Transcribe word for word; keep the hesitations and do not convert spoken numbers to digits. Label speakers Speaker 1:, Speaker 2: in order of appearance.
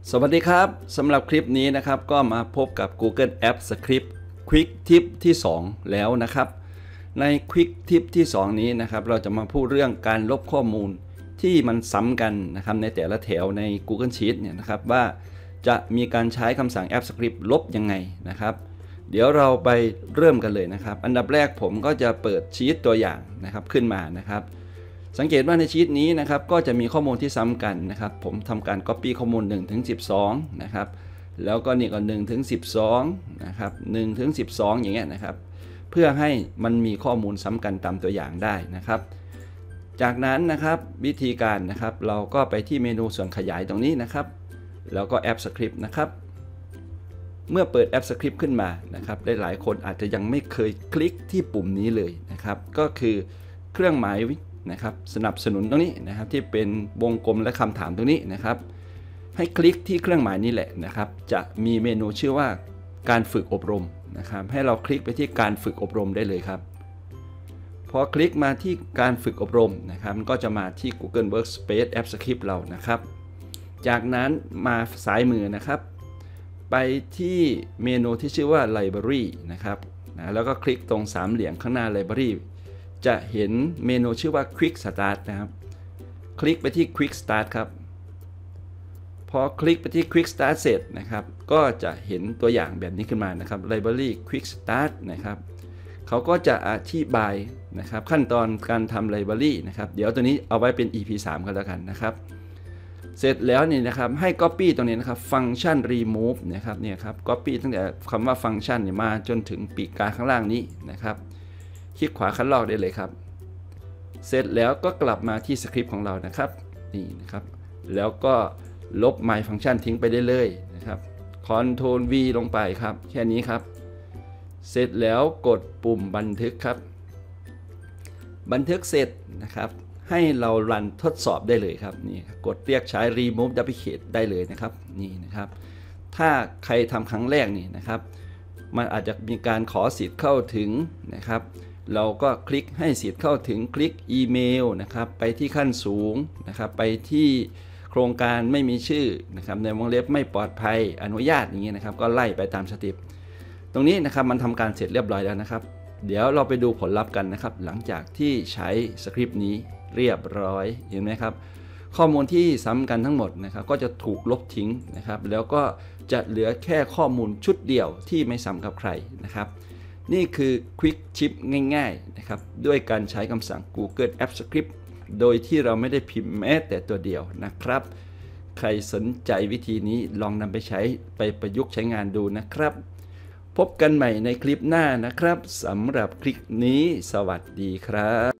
Speaker 1: สวัสดีครับสำหรับคลิปนี้นะครับก็มาพบกับ Google Apps Script Quick Tip ที่สองแล้วนะครับใน Quick Tip ที่สองนี้นะครับเราจะมาพูดเรื่องการลบข้อมูลที่มันซ้ำกันนะครับในแต่ละแถวใน Google Sheet เนี่ยนะครับว่าจะมีการใช้คำสั่ง Apps Script ลบยังไงนะครับเดี๋ยวเราไปเริ่มกันเลยนะครับอันดับแรกผมก็จะเปิดชีตตัวอย่างนะครับขึ้นมานะครับสังเกตว่าในชีตนี้นะครับก็จะมีข้อมูลที่ซ้ำกันนะครับผมทำการ Copy ข้อมูลหนึ่งถึงสิบสองนะครับแล้วก็นี่ก็หนึ่งถึงสิบสองนะครับหนึ่งถึงสิบสองอย่างเงี้ยนะครับเพื่อให้มันมีข้อมูลซ้ำกันตามตัวอย่างได้นะครับจากนั้นนะครับวิธีการนะครับเราก็ไปที่เมนูส่วนขยายตรงนี้นะครับแล้วก็ App Script นะครับเมื่อเปิด App Script ขึ้นมานะครับหลายๆคนอาจจะยังไม่เคยคลิกที่ปุ่มนี้เลยนะครับก็คือเครื่องหมายนะครับสนับสนุนตรงนี้นะครับที่เป็นวงกลมและคำถามตรงนี้นะครับให้คลิกที่เครื่องหมายนี้แหละนะครับจะมีเมนูชื่อว่าการฝึกอบรมนะครับให้เราคลิกไปที่การฝึกอบรมได้เลยครับพอคลิกมาที่การฝึกอบรมนะครับมันก็จะมาที่ Google Workspace App Script เรานะครับจากนั้นมาซ้ายมือนะครับไปที่เมนูที่ชื่อว่า Library นะครับนะแล้วก็คลิกตรงสามเหลี่ยมข้างหน้า Libraryจะเห็นเมนูชื่อว่า Quick Start นะครับคลิกไปที่ Quick Start ครับพอคลิกไปที่ Quick Start เสร็จนะครับก็จะเห็นตัวอย่างแบบนี้ขึ้นมานะครับ Library Quick Start นะครับเขาก็จะอธิบายนะครับขั้นตอนการทำ Library นะครับเดี๋ยวตัวนี้เอาไว้เป็น อี พี สาม กันแล้วกันนะครับเสร็จแล้วนี่นะครับให้ Copy ตรงนี้นะครับฟังก์ชัน Remove นะครับเนี่ยครับ Copy ตั้งแต่คำว่าฟังก์ชันมาจนถึงปีกกาข้างล่างนี้นะครับคลิกขวาคัดลอกได้เลยครับเสร็จแล้วก็กลับมาที่สคริปต์ของเรานะครับนี่นะครับแล้วก็ลบ my function ทิ้งไปได้เลยนะครับ Ctrl V ลงไปครับแค่นี้ครับเสร็จแล้วกดปุ่มบันทึกครับบันทึกเสร็จนะครับให้เรารันทดสอบได้เลยครับนี่กดเรียกใช้ remove duplicate ได้เลยนะครับนี่นะครับถ้าใครทำครั้งแรกนี่นะครับมันอาจจะมีการขอสิทธิ์เข้าถึงนะครับเราก็คลิกให้สิทธิ์เข้าถึงคลิกอีเมลนะครับไปที่ขั้นสูงนะครับไปที่โครงการไม่มีชื่อนะครับในวงเล็บไม่ปลอดภัยอนุญาตอย่างนี้นะครับก็ไล่ไปตามสเต็ปตรงนี้นะครับมันทำการเสร็จเรียบร้อยแล้วนะครับเดี๋ยวเราไปดูผลลัพธ์กันนะครับหลังจากที่ใช้สคริปต์นี้เรียบร้อยเห็นไหมครับข้อมูลที่ซ้ำกันทั้งหมดนะครับก็จะถูกลบทิ้งนะครับแล้วก็จะเหลือแค่ข้อมูลชุดเดียวที่ไม่ซ้ำกับใครนะครับนี่คือ Quick Tip ง่ายๆนะครับด้วยการใช้คำสั่ง Google Apps Script โดยที่เราไม่ได้พิมพ์แม้แต่ตัวเดียวนะครับใครสนใจวิธีนี้ลองนำไปใช้ไปประยุกต์ใช้งานดูนะครับพบกันใหม่ในคลิปหน้านะครับสำหรับคลิปนี้สวัสดีครับ